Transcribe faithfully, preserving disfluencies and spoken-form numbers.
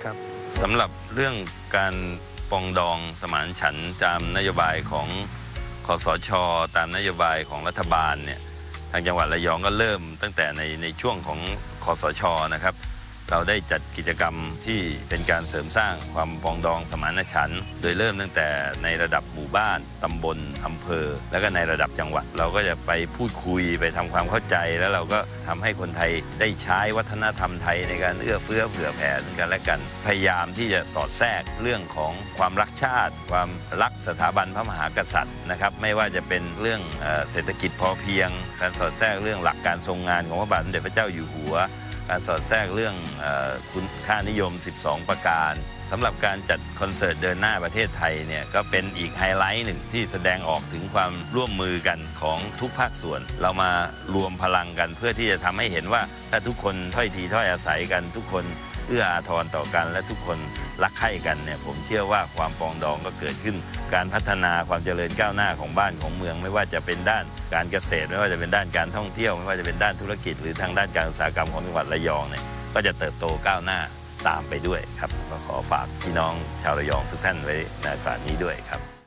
ครับสำหรับเรื่องการปรองดองสมานฉันท์ตามนโยบายของคสช.ตามนโยบายของรัฐบาลเนี่ยทางจังหวัดระยองก็เริ่มตั้งแต่ในในช่วงของคสช.นะครับเราได้จัดกิจกรรมที่เป็นการเสริมสร้างความปรองดองสมานฉันท์โดยเริ่มตั้งแต่ในระดับหมู่บ้านตำบลอำเภอแล้วก็ในระดับจังหวัดเราก็จะไปพูดคุยไปทำความเข้าใจแล้วเราก็ทำให้คนไทยได้ใช้วัฒนธรรมไทยในการเอื้อเฟื้อเผื่อแผ่กันและกันพยายามที่จะสอดแทรกเรื่องของความรักชาติความรักสถาบันพระมหากษัตริย์นะครับไม่ว่าจะเป็นเรื่องเศรษฐกิจพอเพียงการสอดแทรกเรื่องหลักการทรงงานของพระบาทสมเด็จพระเจ้าอยู่หัวการสอดแทรกเรื่องคุณค่านิยมสิบสองประการสำหรับการจัดคอนเสิร์ตเดินหน้าประเทศไทยเนี่ยก็เป็นอีกไฮไลท์หนึ่งที่แสดงออกถึงความร่วมมือกันของทุกภาคส่วนเรามารวมพลังกันเพื่อที่จะทำให้เห็นว่าถ้าทุกคนถ้อยทีถ้อยอาศัยกันทุกคนเอื้ออาทรต่อกันและทุกคนรักใคร่กันเนี่ยผมเชื่อว่าความปรองดองก็เกิดขึ้นการพัฒนาความเจริญก้าวหน้าของบ้านของเมืองไม่ว่าจะเป็นด้านการเกษตรไม่ว่าจะเป็นด้านการท่องเที่ยวไม่ว่าจะเป็นด้านธุรกิจหรือทางด้านการอุตสาหกรรมของจังหวัดระยองเนี่ยก็จะเติบโตก้าวหน้าตามไปด้วยครับก็ขอฝากพี่น้องชาวระยองทุกท่านไว้ในโอกาสนี้ด้วยครับ